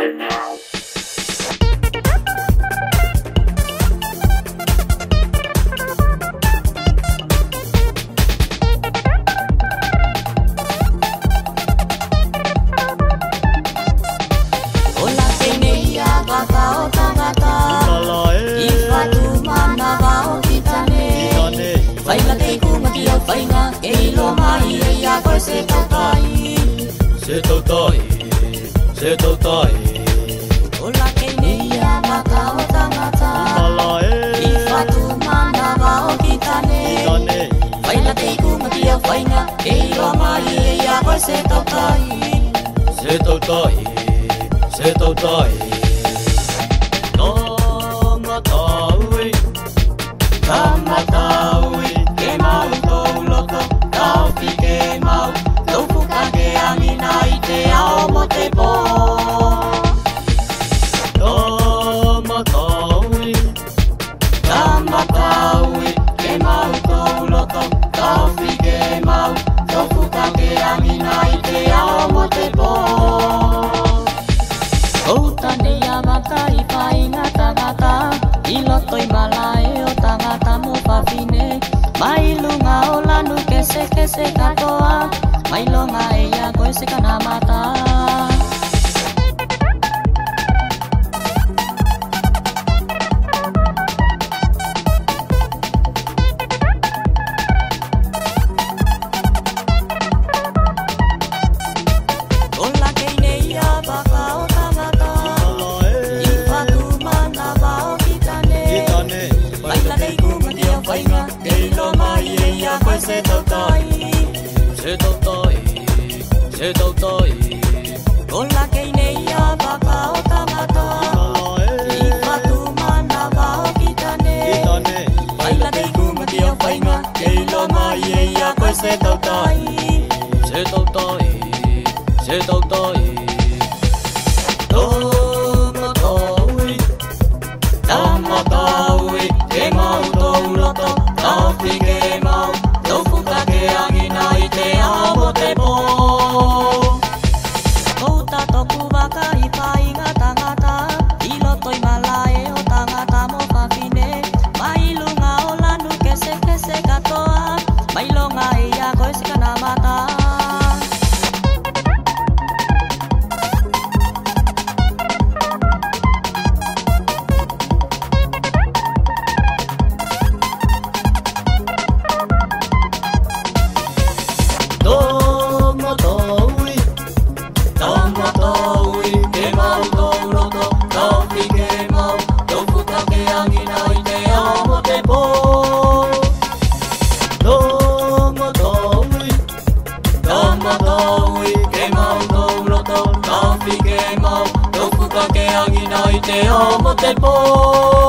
right now. Se tautai Ola kei neia maka o tangata I whatu mana wa o ki tane Whaila te iku maki a whainga E iroa mai e ia koe se tautai Se tautai Se tautai Tamataui Ke mau tau loko Tau pi ke mau Tau puka ke angina I te ao mo te pō Tamataui Ke mau tau loko Tau pi ke mau Tau puka ke angina I te ao mo te pō Koutane ia mata I whainga tangata I loto I malae o tangata mo whawhine Mai lunga o lanu kese katoa Mai longa e ia koe se kanamata Ola kei nei a waka o tangata I whatu mana wa o ki tane Waila nei kumaki o whainga Kei lo mai e ia koe se tautai Se tautai Se tautai Ola kei nei a waka o tangata I whatu mana wa o ki tane Waila nei kumaki o whainga Kei lo mai e ia koe se tautai Se tautai Se tautai Tamataui Ke mau tau loto Tau pi ke mau Tau puka ke angina I te ao mo te pō Kouta toku waka I whainga tangata I loto I malae o tangata mo whawhine Mai lunga o lanu kese katoa Mai longa e ia koe se kanamata Tamataui Ke mau tau loto Tau pi ke mau Tau puka ke angina I te ao mo te pō Tamataui Ke mau tau loto Tau pi ke mau Tau puka ke angina I te ao mo te pō